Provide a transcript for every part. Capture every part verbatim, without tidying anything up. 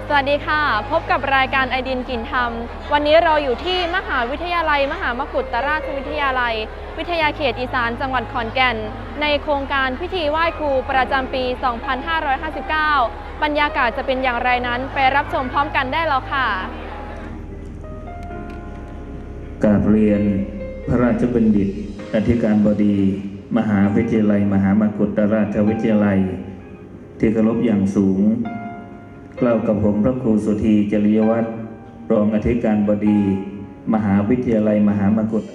สวัสดีค่ะพบกับรายการไอดินกลิ่นธรรมวันนี้เราอยู่ที่มหาวิทยาลัยมหามกุฏราชวิทยาลัยวิทยาเขตอีสานจังหวัดขอนแก่นในโครงการพิธีไหว้ครูประจำปี สองพันห้าร้อยห้าสิบเก้า บรรยากาศจะเป็นอย่างไรนั้นไปรับชมพร้อมกันได้แล้วค่ะกราบเรียนพระราชบัณฑิตอธิการบดีมหาวิทยาลัยมหามกุฏราชวิทยาลัยที่เคารพอย่างสูงกล่าวกับผมพระครูสุธีจริยวัฒน์รองอธิการบดีมหาวิทยาลัยมหามกุฏ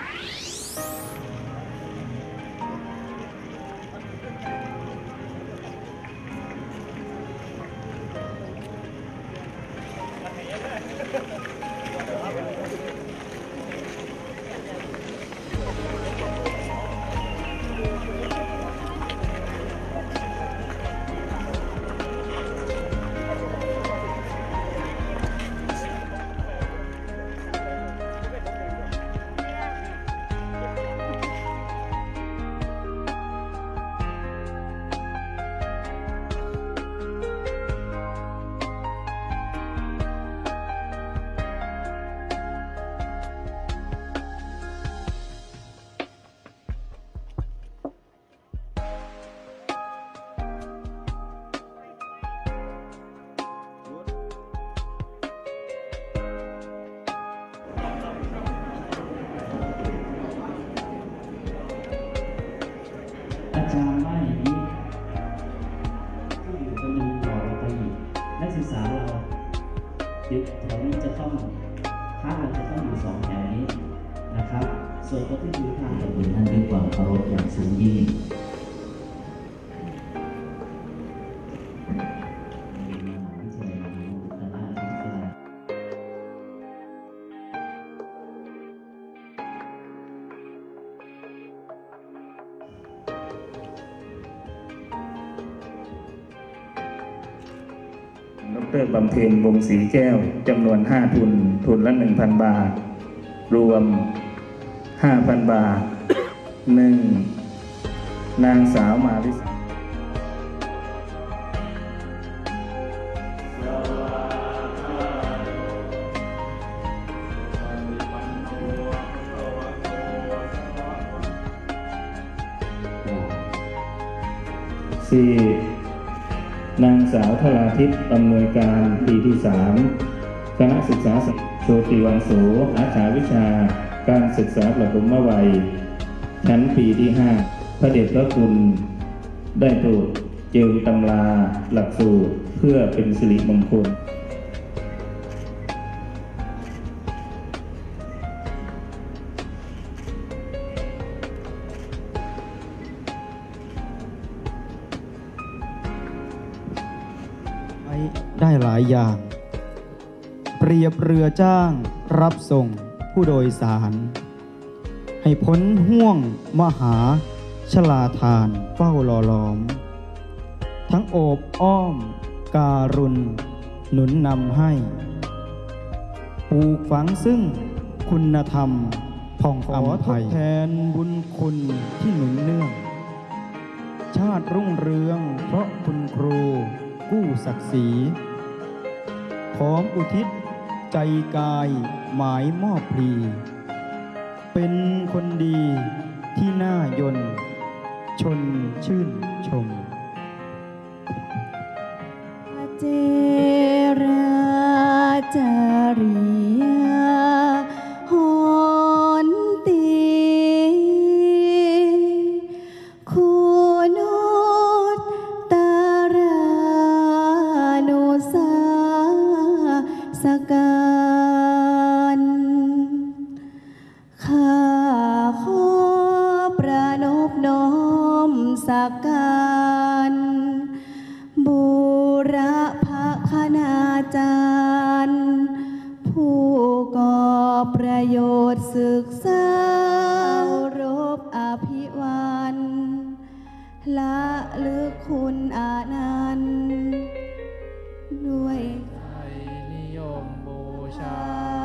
อาจารย์ว่าอย่างนี้ผู้อยู่คนหนึ่งต่อไปอีกนักศึกษาเราเดี๋ยวแถวนี้จะต้องคาดว่าจะต้องอยู่สองแถวนี้นะครับส่วนคนที่อยู่ข้างกับคุณท่านด้วยความเคารพอย่างสูงยิ่งดร.บำเพ็ญวงศ์ศรีแก้วจำนวนห้าทุนทุนละ หนึ่งพัน บาทรวม ห้าพัน บาท หนึ่ง นางสาวมาริสสี่นางสาวธราทิพย์อำนวยการปีที่สามคณะศึกษาโชติวังโสสาขาวิชาการศึกษาประถมวัยชั้นปีที่ห้าพระเดชพระคุณได้โปรดเจิมตำราหลักสูตรเพื่อเป็นสิริมงคลได้หลายอย่างเปรียบเรือจ้างรับส่งผู้โดยสารให้พ้นห่วงมหาชลาทานเฝ้าหล่อหลอมทั้งโอบอ้อมการุณหนุนนำให้ปลูกฝังซึ่งคุณธรรมผ่องอำไพแทนบุญคุณที่หนุนเนื่องชาติรุ่งเรืองเพราะคุณครูกู้ศักดิ์ศรีพร้อมอุทิศใจกายหมายมอบพลีเป็นคนดีที่น่ายนชนชื่นชมเจราจาริยหอนตีคุณตารานุสาสการข้าขอประนบน้อมสักการบูรพคณาจารย์ผู้ก่อประโยชน์ศึกษารบอภิวันละลึกคุณอานันต์ด้วยใจนิยมบูชา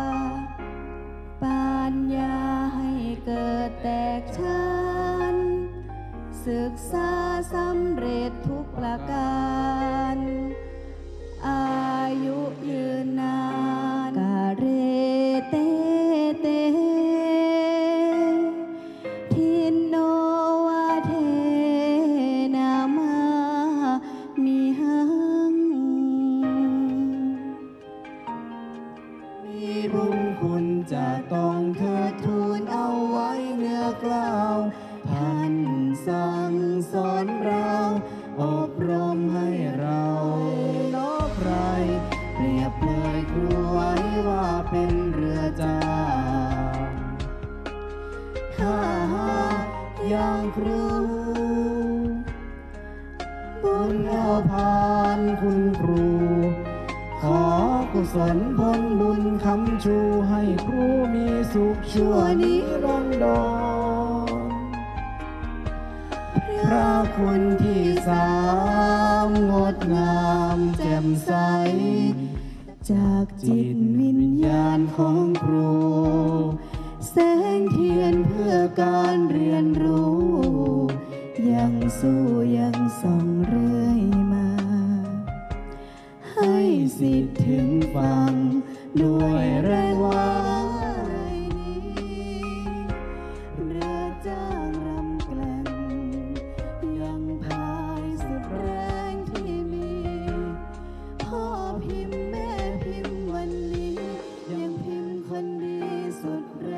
ปัญญาให้เกิดแตกฉาน ศึกษาสำเร็จทุกประการอายุยืนนานกาเรเตเตทินโนวาเทนามามีหังมีบุญคุณจะต้องเทิดทูนเอาไว้เนื้อกล่าวท่านสั่งสอนเราอบรมให้เราลบไรเปรียบเลยครูไว้ว่าเป็นเรือจ้างถ้าหากอย่างครูบุญเอาผ่านคุณครูขอกุศลผลบุญคำชูให้ครูมีสุขชั่วนิรันดรพระคุณที่สามงดงามแจ่มใสจากจิตวิญญาณของครูแสงเทียนเพื่อการเรียนรู้ยังสู้ยังส่องเรื่อยมาให้สิทธิ์ถึงฟังด้วยแรงวางเรือจ้างรำแกล้งยังพายสุดแรงที่มีพ่อพิมพ์แม่พิมพ์วันนี้ยังพิมพ์คนดีสุดแรง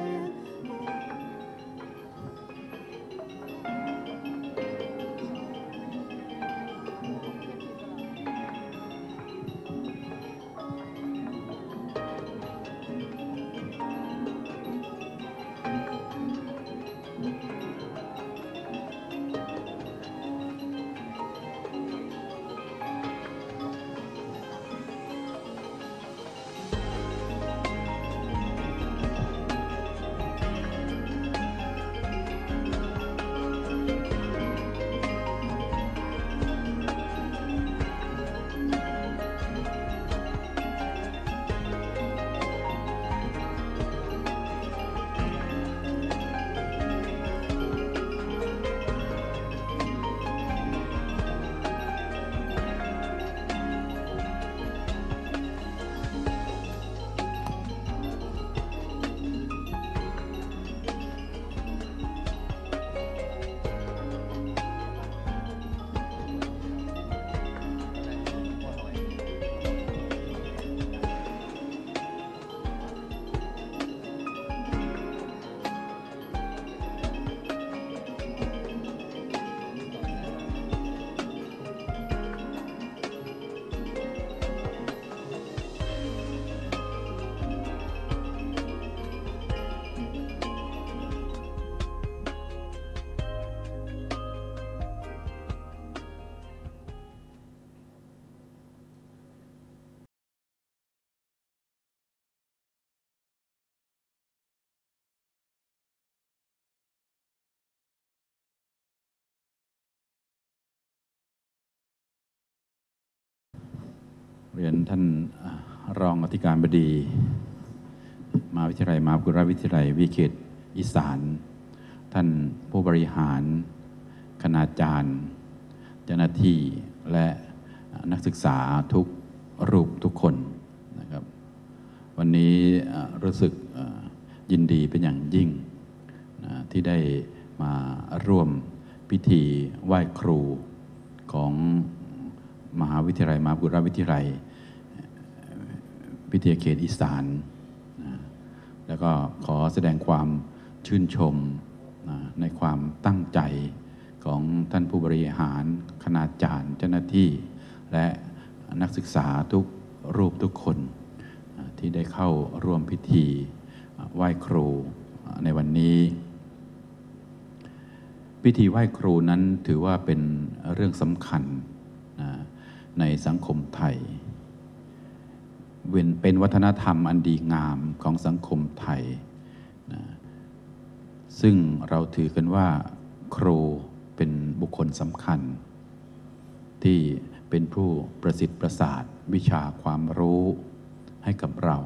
เรียนท่านรองอธิการบดีมหาวิทยาลัยมหาวิทยาลัยวิทยาลัยวิเขตอีสานท่านผู้บริหารคณาจารย์เจ้าหน้าที่และนักศึกษาทุกรูปทุกคนนะครับวันนี้รู้สึกยินดีเป็นอย่างยิ่งที่ได้มาร่วมพิธีไหว้ครูของมหาวิทยาลัยมหาวิทยาลัยวิทยาเขตอีสานนะแล้วก็ขอแสดงความชื่นชมนะในความตั้งใจของท่านผู้บริหารคณาจารย์เจ้าหน้าที่และนักศึกษาทุกรูปทุกคนนะที่ได้เข้าร่วมพิธีไหว้ครูในวันนี้พิธีไหว้ครูนั้นถือว่าเป็นเรื่องสำคัญนะในสังคมไทยเป็นวัฒนธรรมอันดีงามของสังคมไทยนะซึ่งเราถือกันว่าครูเป็นบุคคลสำคัญที่เป็นผู้ประสิทธิ์ประสาทวิชาความรู้ให้กับเรา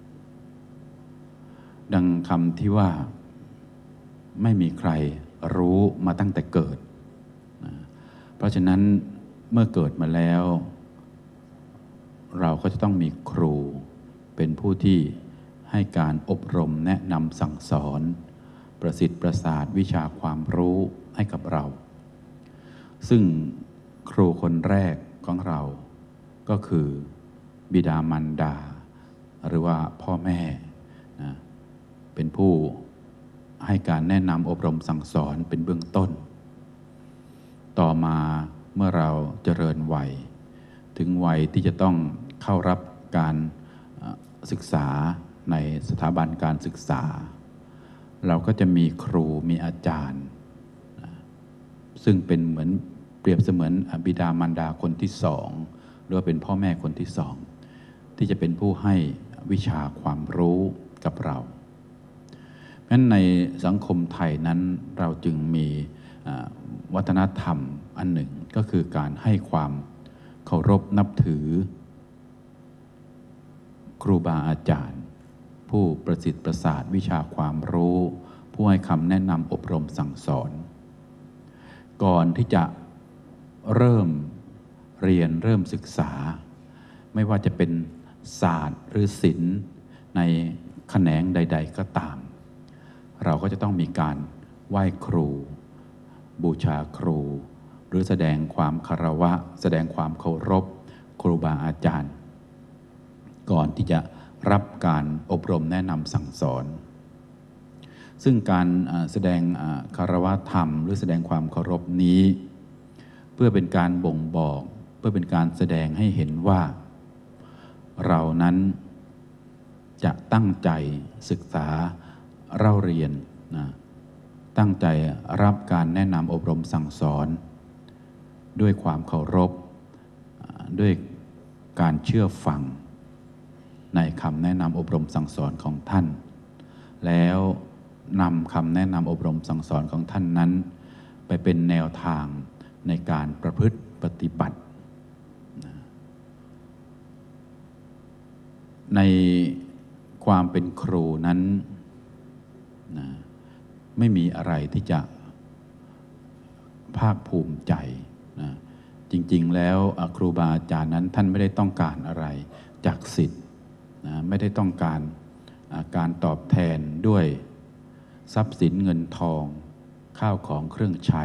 ดังคำที่ว่าไม่มีใครรู้มาตั้งแต่เกิดนะเพราะฉะนั้นเมื่อเกิดมาแล้วเราก็จะต้องมีครูเป็นผู้ที่ให้การอบรมแนะนำสั่งสอนประสิทธิ์ประสาทวิชาความรู้ให้กับเราซึ่งครูคนแรกของเราก็คือบิดามารดาหรือว่าพ่อแม่นะเป็นผู้ให้การแนะนำอบรมสั่งสอนเป็นเบื้องต้นต่อมาเมื่อเราเจริญวัยถึงวัยที่จะต้องเข้ารับการศึกษาในสถาบันการศึกษาเราก็จะมีครูมีอาจารย์ซึ่งเป็นเหมือนเปรียบเสมือนบิดามารดาคนที่สองหรือว่าเป็นพ่อแม่คนที่สองที่จะเป็นผู้ให้วิชาความรู้กับเราเพราะฉะนั้นในสังคมไทยนั้นเราจึงมีวัฒนธรรมอันหนึ่งก็คือการให้ความเคารพนับถือครูบาอาจารย์ผู้ประสิทธิ์ประสาทวิชาความรู้ผู้ให้คำแนะนำอบรมสั่งสอนก่อนที่จะเริ่มเรียนเริ่มศึกษาไม่ว่าจะเป็นศาสตร์หรือศิลป์ในแขนงใดๆก็ตามเราก็จะต้องมีการไหว้ครูบูชาครูหรือแสดงความคารวะแสดงความเคารพครูบาอาจารย์ก่อนที่จะรับการอบรมแนะนำสั่งสอนซึ่งการแสดงคารวะธรรมหรือแสดงความเคารพนี้เพื่อเป็นการบ่งบอกเพื่อเป็นการแสดงให้เห็นว่าเรานั้นจะตั้งใจศึกษาเล่าเรียนนะตั้งใจรับการแนะนำอบรมสั่งสอนด้วยความเคารพด้วยการเชื่อฟังในคำแนะนำอบรมสั่งสอนของท่านแล้วนำคำแนะนำอบรมสั่งสอนของท่านนั้นไปเป็นแนวทางในการประพฤติปฏิบัติในความเป็นครูนั้นนะไม่มีอะไรที่จะภาคภูมิใจนะจริงๆแล้วครูบาอาจารย์นั้นท่านไม่ได้ต้องการอะไรจากศิษย์นะไม่ได้ต้องการการตอบแทนด้วยทรัพย์สินเงินทองข้าวของเครื่องใช้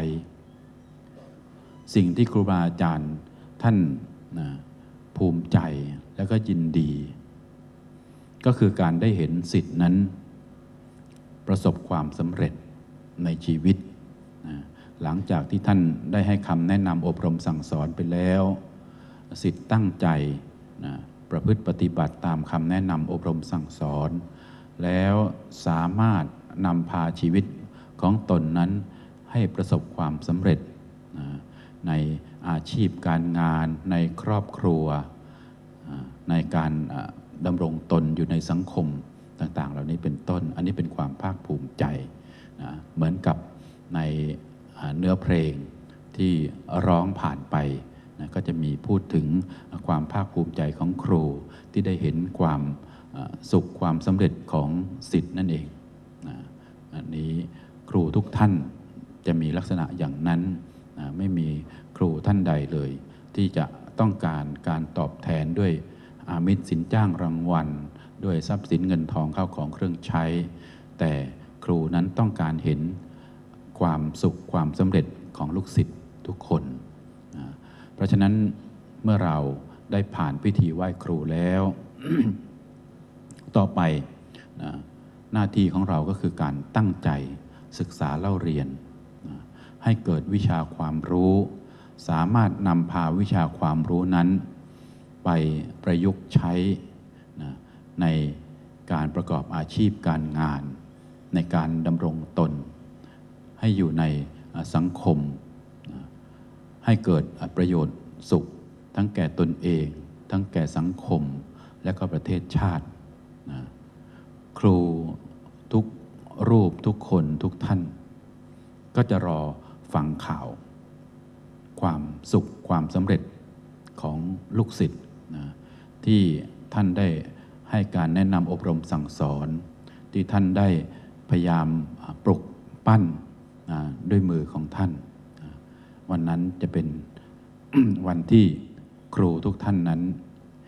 สิ่งที่ครูบาอาจารย์ท่านนะภูมิใจและก็ยินดีก็คือการได้เห็นศิษย์นั้นประสบความสำเร็จในชีวิตนะหลังจากที่ท่านได้ให้คำแนะนำอบรมสั่งสอนไปแล้วศิษย์ตั้งใจนะประพฤติปฏิบัติตามคำแนะนำอบรมสั่งสอนแล้วสามารถนำพาชีวิตของตนนั้นให้ประสบความสำเร็จนะในอาชีพการงานในครอบครัวในการดำรงตนอยู่ในสังคมต่างๆเหล่านี้เป็นต้นอันนี้เป็นความภาคภูมิใจนะเหมือนกับในเนื้อเพลงที่ร้องผ่านไปนะก็จะมีพูดถึงความภาคภูมิใจของครูที่ได้เห็นความสุขความสำเร็จของศิษย์นั่นเองนะอันนี้ครูทุกท่านจะมีลักษณะอย่างนั้นนะไม่มีครูท่านใดเลยที่จะต้องการการตอบแทนด้วยอามิตรสินจ้างรางวัลด้วยทรัพย์สินเงินทองข้าวของเครื่องใช้แต่ครูนั้นต้องการเห็นความสุขความสำเร็จของลูกศิษย์ทุกคนนะเพราะฉะนั้นเมื่อเราได้ผ่านพิธีไหว้ครูแล้ว ต่อไปนะหน้าที่ของเราก็คือการตั้งใจศึกษาเล่าเรียนนะให้เกิดวิชาความรู้สามารถนำพาวิชาความรู้นั้นไปประยุกต์ใช้นะในการประกอบอาชีพการงานในการดำรงตนให้อยู่ในสังคมนะให้เกิดประโยชน์สุขทั้งแก่ตนเองทั้งแก่สังคมและก็ประเทศชาตินะครูทุกรูปทุกคนทุกท่านก็จะรอฟังข่าวความสุขความสำเร็จของลูกศิษย์นะที่ท่านได้ให้การแนะนำอบรมสั่งสอนที่ท่านได้พยายามปลุกปั้นนะด้วยมือของท่านนะวันนั้นจะเป็น วันที่ครูทุกท่านนั้น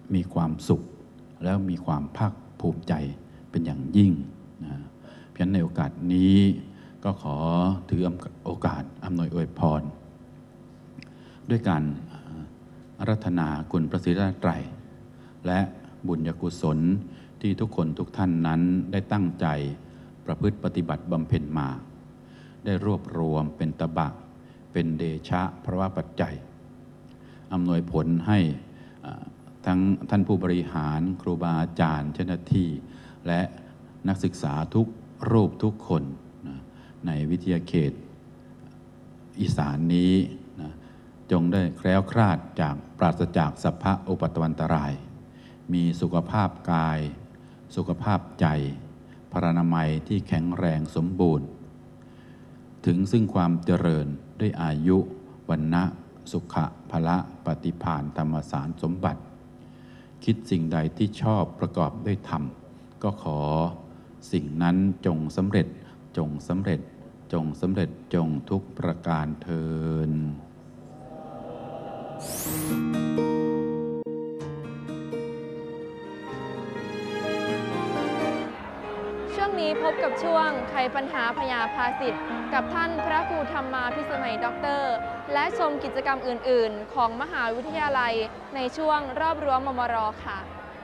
มีความสุขแล้วมีความภาคภูมิใจเป็นอย่างยิ่งนะเพราะฉะนั้นในโอกาสนี้ก็ขอถือโอกาสอำนวยอวยพรด้วยการอาราธนาคุณพระศรีรัตนตรัยและบุญญกุศลที่ทุกคนทุกท่านนั้นได้ตั้งใจประพฤติปฏิบัติบำเพ็ญมาได้รวบรวมเป็นตบะเป็นเดชะพระวปัจจัยอำนวยผลให้ทั้งท่านผู้บริหารครูบาอาจารย์เจ้าหน้าที่และนักศึกษาทุกรูปทุกคนนะในวิทยาเขตอีสานนี้นะจงได้แคล้วคลาดจากปราศจากสัพพะอุปัตตวันตรายมีสุขภาพกายสุขภาพใจพรรณนามัยที่แข็งแรงสมบูรณ์ถึงซึ่งความเจริญด้วยอายุวรรณะสุขะพละปฏิภาณธรรมสารสมบัติคิดสิ่งใดที่ชอบประกอบด้วยธรรมก็ขอสิ่งนั้นจงสำเร็จจงสำเร็จจงสำเร็จจงทุกประการเทินช่วงนี้พบกับช่วงไขปัญหาพยาภาสิทธิ์กับท่านพระครูธรรมาภิสมัยด็อกเตอร์และชมกิจกรรมอื่นๆของมหาวิทยาลัยในช่วงรอบรั้วมมร.ค่ะ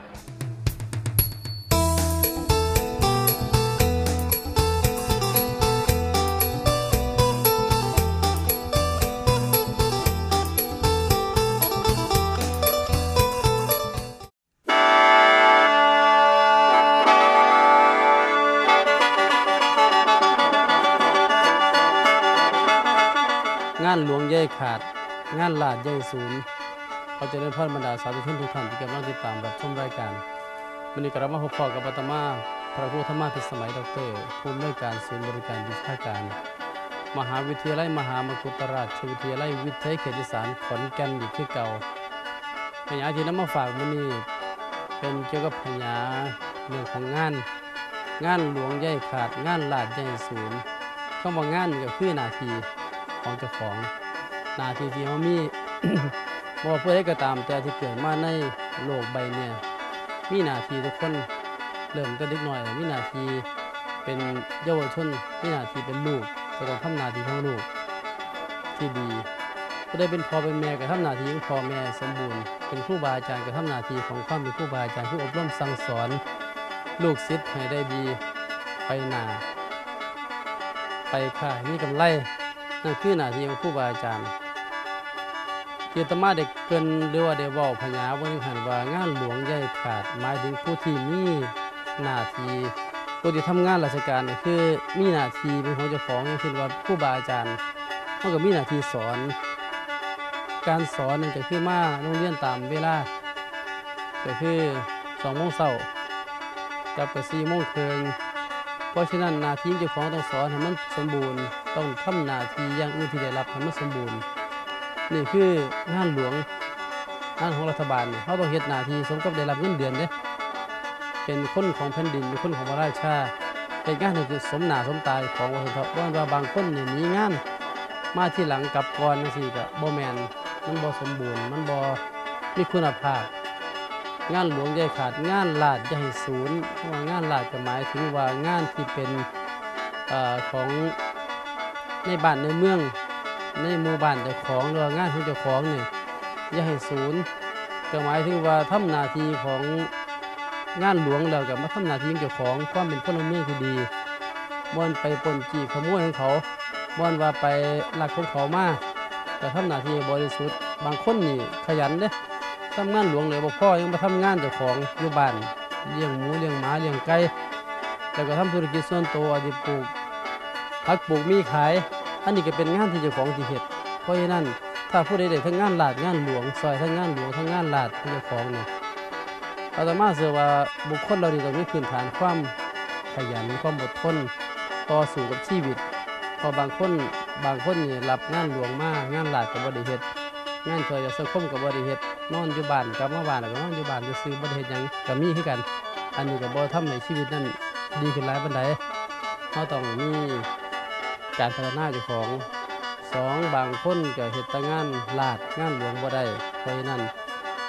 งานหลวงใหญ่ขาดงานลาดใหญ่ศูนย์เขาจะได้พรบรรดาสาธุชนทุกท่านที่กำลังติดตามรับชมรายการวันนี้กลับมาพบกับอาตมาพระครูธรรมาภิสมัยด็อกเตอร์ผู้อำนวยการศูนย์บริการวิชาการมหาวิทยาลัยมหามกุฏราชวิทยาลัยวิทยาเขตอีสานขอนแก่นอีกคือเก่าพญาที่นำมาฝากวันนี้เป็นเกี่ยวกับพญาเรื่องของงานงานหลวงใหญ่ขาดงานลาดใหญ่ศูนย์คำว่างานก็คือหน้าที่ของเจ้าของหน้าที่ที่เขามี บ่ว่าเพื่อให้ก็ตามแต่ที่เกิดมาในโลกใบเนี่ยมีหน้าที่ทุกคนเริ่มก็เด็กน้อยมีหน้าที่เป็นเยาวชนมีหน้าที่เป็นลูกก็ต้องทำหน้าที่ของลูกที่ดีก็ได้เป็นพ่อเป็นแม่ก็ทำหน้าที่ของพ่อแม่สมบูรณ์เป็นครูบาอาจารย์ก็ทำหน้าที่ของความเป็นครูบาอาจารย์ผู้อบรมสั่งสอนลูกศิษย์ให้ได้ดีไปหน้าไปค่ายมีกำไรนั่นคือหน้าที่ของครูบาอาจารย์ที่อาตมาได้เกินหรือว่าได้เว้าพญาว่าหันว่างานหลวงใหญ่ขาดหมายถึงผู้ที่มีหน้าที่ผู้ที่ทำงานราชการก็คือมีหน้าที่เป็นของเจ้าของอย่างเช่นว่าครูบาอาจารย์เขาก็มีหน้าที่สอนการสอนนั่นก็คือมาโรงเรียนตามเวลาก็คือสองโมงเช้ากับก็สี่โมงครึ่งเพราะฉะนั้นหน้าที่เจ้าของต้องสอนให้มันสมบูรณ์ต้องทำหน้าที่อย่างอื่นที่ได้รับให้มันสมบูรณ์นี่คืองานหลวงงานของรัฐบาลเขาต้องเฮ็ดหน้าที่สมกับได้รับเงินเดือนเด้เป็นคนของแผ่นดินเป็นคนของพระราชาเป็นงานที่สมหน้าสมตาของวัฒนธรรมว่าบางคนเนี่ยมีงานมาที่หลังกับก่อนจังซี่ก็บ่แม่นมันบ่สมบูรณ์มันบ่มีคุณภาพงานหลวงใหญ่ขาดงานลาดใหญ่ศูนย์เพราะว่างานลาดก็หมายถึงว่างานที่เป็นเอ่อของในบ้านในเมืองในหมู่บ้านเจ้าของหรือว่างานของเจ้าของนี่อย่าให้ศูนย์ก็หมายถึงว่าทำหน้าที่ของงานหลวงแล้วก็มาทำหน้าที่ของเจ้าของความเป็นพลเมืองที่ดีบ่อนไปปล้นจี้ขโมยของเขาบ่อนว่าไปลักของเขามาแต่ทำหน้าที่บริสุทธิ์บางคนนี่ขยันเด้ทำงานหลวงเลยบ่พอยังมาทำงานเจ้าของอยู่บ้านเลี้ยงหมูเลี้ยงหมาเลี้ยงไก่แล้วก็ทำธุรกิจส่วนตัวอาจจะปลูกผักปลูกมีขายอันนี้ก็เป็นงานที่เจ้าของที่เฮ็ดเพราะฉะนั้นถ้าผู้ใดได้ทั้งงานลาดงานหลวงซอยทั้งงานหลวงทั้งงานลาดเจ้าของเนี่ยอาตมาเชื่อว่าบุคคลเรานี่ต้องมีพื้นฐานความขยันความอดทนต่อสู้กับชีวิตพอบางคนบางคนนี่รับงานหลวงมางานลาดก็บ่ได้เฮ็ดงานช่วยสังคมก็บ่ได้เฮ็ดนอนอยู่บ้านกลับมาบ้านแล้วก็นอนอยู่บ้านซื่อๆบ่ได้เฮ็ดหยังก็มีคือกันอันนี้ก็บ่ทำให้ชีวิตนั้นดีขึ้นหลายปานใดเฮาต้องมีการพัฒนาเจ้าของสองบางคนก็เฮ็ดแต่งานลาดงานหลวงบ่ได้เพราะฉะนั้น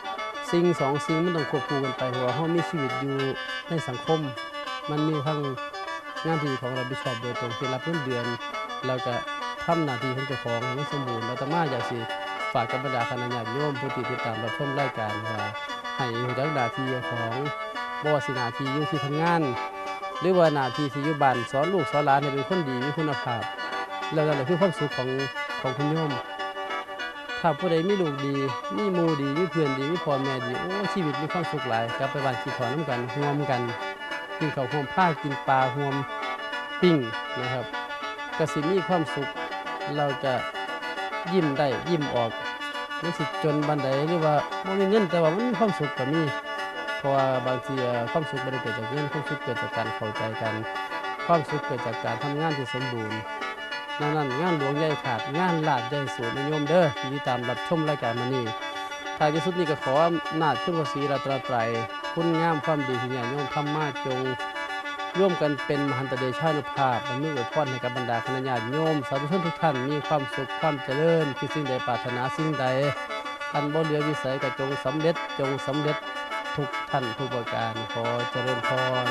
สิ่งสองสิ่งมันต้องควบคู่กันไปเพราะว่าเฮามีชีวิตอยู่ในสังคมมันมีทั้งงานที่ของรับผิดชอบโดยตรงที่รับเงินเดือนแล้วก็ทำหน้าที่ของเจ้าของให้มันสมบูรณ์แล้วอาตมาอยากสิฝากกับบรรดาคณะญาติโยมผู้ที่ติดตามรับชมรายการว่าให้รู้จักหน้าที่ของบ่ว่าสิหน้าที่อยู่ที่ทำงานหรือว่าหน้าที่ที่อยู่บ้านสอนลูกสอนหลานให้เป็นคนดีมีคุณภาพแล้วนั่นแหละคือความสุขของของคุณโยมถ้าผู้ใดมีลูกดีมีหมู่ดีมีเพื่อนดีมีพ่อแม่ดีโอ้ชีวิตมีความสุขหลายกลับไปบ้านกินข้าวน้ำกันร่วมกันกินข้าวห่วมผ้ากินปลาห่วมปิ้งนะครับก็สิมีความสุขเราจะยิ้มได้ยิ้มออกไม่สิจนบันไดหรือว่าบ่มีเงินแต่ว่ามันมีความสุขก็มีเพราะว่าบางทีความสุขไม่ได้เกิดจากเงินความสุขเกิดจากการเข้าใจกันความสุขเกิดจากการทำงานที่สมบูรณ์นั่นนั่นงานหลวงใหญ่ขาดงานลาดใหญ่สูงนิยมเด้อที่ติดตามรับชมรายการมานี่ท้ายที่สุดนี้ก็ขออำนาจคุณพระศรีรัตนตรัยคุณงามความดีที่ญาติโยมทำมาจงร่วมกันเป็นมหันตเดชานุภาพบรรลุอวยพรให้กับบรรดาคณะญาติโยมสาธุชนทุกท่านมีความสุขความเจริญคิดสิ่งใดปรารถนาสิ่งใดอันบ่เหลือวิสัยก็จงสำเร็จจงสำเร็จทุกท่านทุกประการขอเจริญพร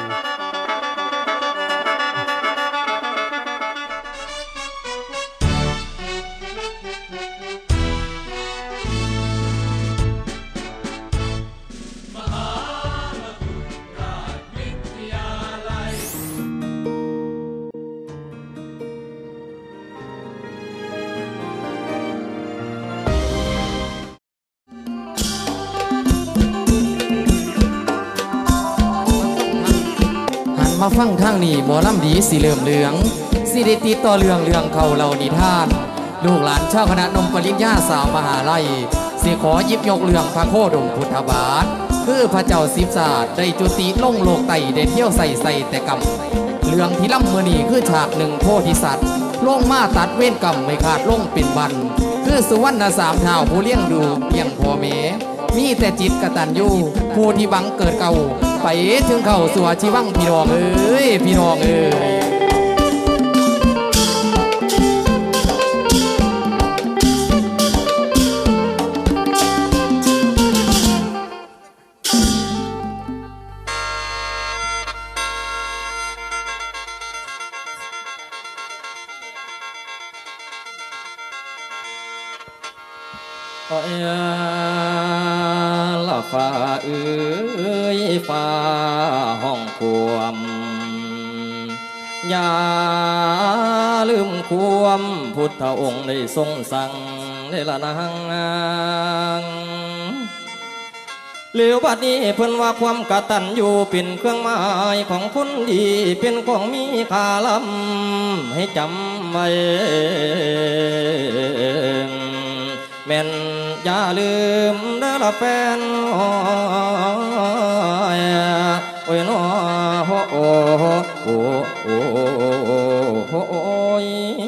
มาฟังทางนี้หมอลำดีสีเหลื่อมเหลืองสิได้ติดต่อเรื่องเรื่องเขาเหล่านิทานลูกหลานชาวคณะนมปริญญาสาวมหาลัยสิขอยิบยกเรื่องพระโคดมพุทธบาทคือพระเจ้าสิบศาสตร์ได้จุติล่งโลกไต่ได้เที่ยวใส่ใส่แต่กำเรื่องที่ล่ำมือนี่คือฉากหนึ่งโพธิสัตว์ล่งมาตัดเว้นกำไม่ขาดล่งปิ่นบันคือสุวรรณสามเท้าผู้เลี้ยงดูเลี้ยงพ่อแม่มีแต่จิตกตัญญูผู้ที่บังเกิดเก่าไปถึงเข้าสู่ชีวังพี่น้องเอ้ยพี่น้องเอ้ยโอ้ยละฟ้าเอ้ยฟ้าห้องควมอย่าลืมควมพุทธองค์ได้ทรงสั่งได้ละนางเหลียวบัดนี้เพิ่นว่าความกตัญญูเป็นเครื่องหมายของคนดีเป็นของมีค่าล้ำให้จำไว้แม่นอย่าลืมเด้อละแฟนโอ้ยน้อโอ้โอ้โอ้โอ้โอ้ย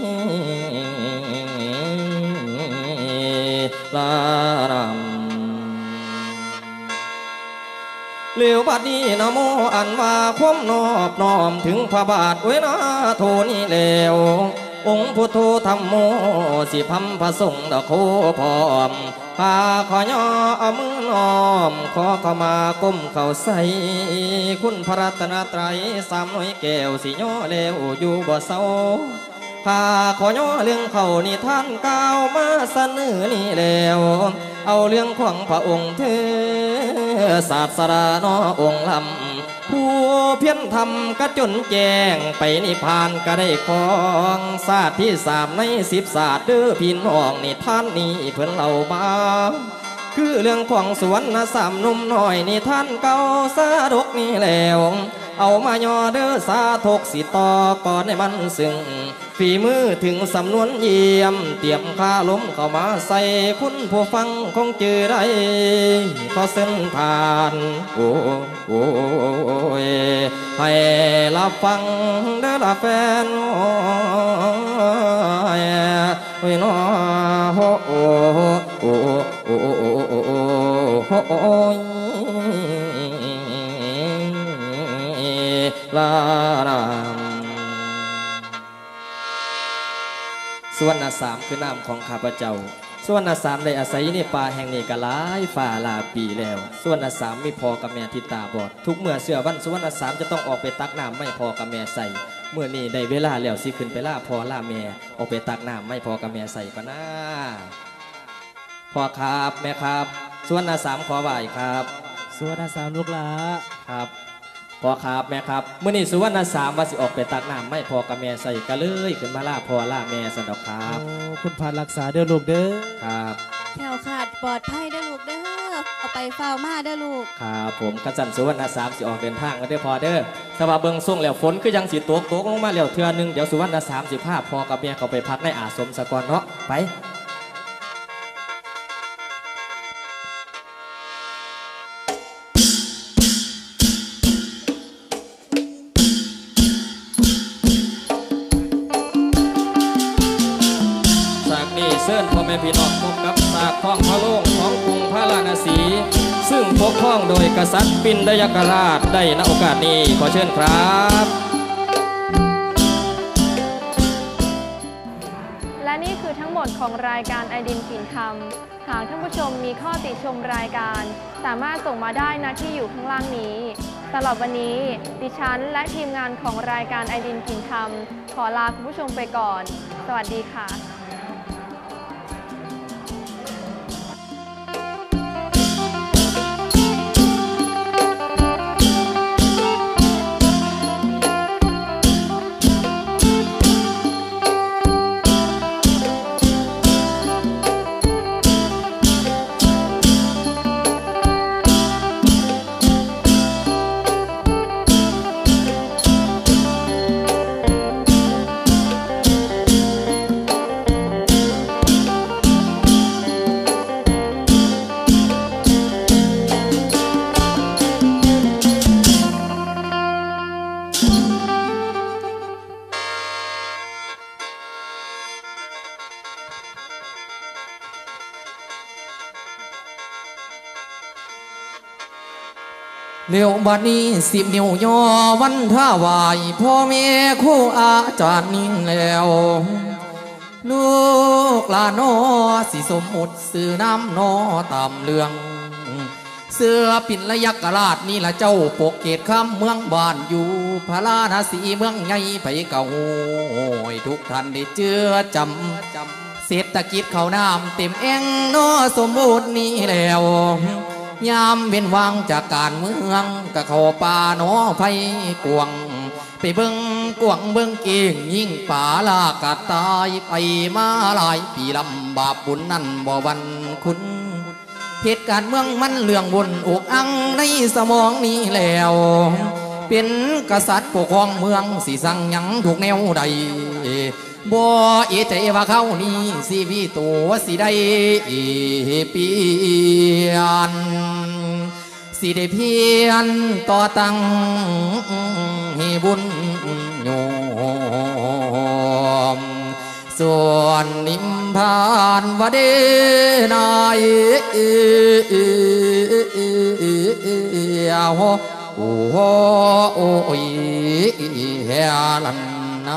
ลารำเหลียวบัดนี้นะโมอันว่าความนอบน้อมถึงพระบาทโอ้ยนะโทนี่แล้วองค์พุทโธธรรมโมสิพัมพระสงฆ์ดอกโคพร้อมพาขอย่อเอามือน้อมขอเข้ามาก้มเข่าใส่คุณพระรัตนตรัยสามน้อยแก้วสิย่อแล้วอยู่บ่เศร้าพาขอย่อเรื่องเขานี่ท่านก้าวมาเสนอนี่แล้วเอาเรื่องของพระองค์เธอศาสดาน้อองค์ลำผู้เพียรทำก็จนแจ้งไปนิพพานก็ได้ของศาสตร์ที่สามในสิบศาสตร์เด้อพี่น้องนี่ท่านนี้เพิ่นเล่ามาคือเรื่องของสวรรณสามนุ่มน้อยนี่ท่านเก่าสาดกนี่แล้วเอามาย่อเด้อสาธกสิต่อก่อนให้มันซึ้งฝีมือถึงสำนวนเยี่ยมเตรียมข้าล้มเข้ามาใส่คุณผู้ฟังคงเจอได้ขอเส้นทานโอ้โอ้ยให้รับฟังเด้อละแฟนโอ้ยโอ้ยน้อโอ้โอ้โอ้โอ้โอ้โอ้โอ้ยลารามส่วนนาสามคือนามของข้าพเจ้าส่วนอาสามได้อาศัยในป่าแห่งนี้ก็หลายฝ่าหลายปีแล้วส่วนอาสามมีพอกับแม่ที่ตาบอดทุกเมื่อเสือวันส่วนอาสามจะต้องออกไปตักน้ำไม่พอกับแม่ใส่เมื่อนี้ได้เวลาแล้วสิขึ้นไปล่าพอล่าแม่ออกไปตักน้ำไม่พอกับแม่ใส่ก็น่าพ่อครับแม่ครับส่วนอาสามขอไหวครับส่วนอาสามลูกหลาครับพ่อครับแม่ครับเมื่อนี้สุวรรณสามว่าสิออกไปตักน้ำไม่พอกับแม่ใส่ก็เลยขึ้นมาล่าพ่อล่าแม่สันดอกครับคุณพานรักษาเด้อลูกเด้อครับแถวขาดปลอดภัยเด้อลูกเด้อเอาไปเฝ้ามาเด้อลูกครับผมกษัตริย์สุวรรณสามสิออกเดินทางกันเด้อพอเด้อสภาเบิงส่งแล้วฝนก็ยังสิตกตกลงมาแล้วเทื่อนึงเดี๋ยวสุวรรณสามสิภาพพอกับแม่เขาไปพักในอาสมสะกอนเนาะไปเชิญพ่อแม่พี่น้องพบกับสากข้องพระโล่งของกรุงพระราณสีซึ่งปกครองโดยกษัตริย์ปินดยกราชได้ณโอกาสนี้ขอเชิญครับและนี่คือทั้งหมดของรายการไอดินกลิ่นธรรมหากท่านผู้ชมมีข้อติชมรายการสามารถส่งมาได้ณที่อยู่ข้างล่างนี้สำหรับวันนี้ดิฉันและทีมงานของรายการไอดินกลิ่นธรรมขอลาคุณผู้ชมไปก่อนสวัสดีค่ะเลี้ยวบัดนี้สิบนิ้วยอวันท่าไหวพ่อแม่ครูอาจารย์นิ่งแล้วลูกหลานนอสิสมมุติสื่อน้ำนอตามเรื่องเสื้อปิ่นระยักกราชนี่ละเจ้าปกเกตข้ามเมืองบ้านอยู่พระราณสีเมืองไงไปเก่าทุกท่านได้เจือจำเศรษฐกิจเขาน้ำเต็มเองนอสมบูรณ์นี่แล้วยามเว้นวางจากการเมืองกะเขาป่าหนอไฟกวงไปเบิ้งกวงเบิ้งเก่งยิ่งป่าลากะตายไปมาหลายปีลำบาปบุญนั่นบ่วันคุณเหตุการณ์เมืองมันเรื่องวนอกอังในสมองนี้แล้วเป็นกษัตริย์ปกครองเมืองสิสั่งยังถูกแนวใดบ่เอใจว่าเขานี่สิวิตัวสิได้เปลี่ยนสิได้เพียนต่อตั้งให้บุญโยมส่วนนิมพานวเดนายโอ้โหโอ้ยเฮลันนา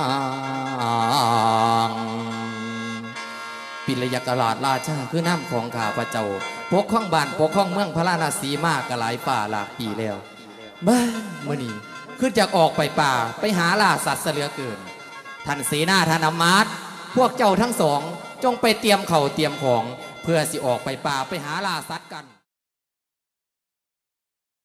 ปิลยกราชราชาคือน้ำของข้าพระเจ้าปกครองบ้านปกครองเมืองพระราณสีมากกหลายป่าหลากปีแล้วบ้าเมื่อนี้คือจากออกไปป่าไปหาล่าสัตว์เหลือเกินท่านเสนาท่านอมาตย์พวกเจ้าทั้งสองจงไปเตรียมเข่าเตรียมของเพื่อสิออกไปป่าไปหาล่าสัตว์กัน